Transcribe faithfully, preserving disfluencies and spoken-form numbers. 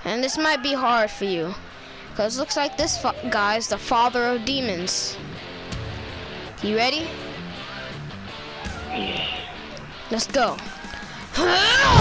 And this might be hard for you, because it looks like this guy is the father of demons. You ready? Let's go.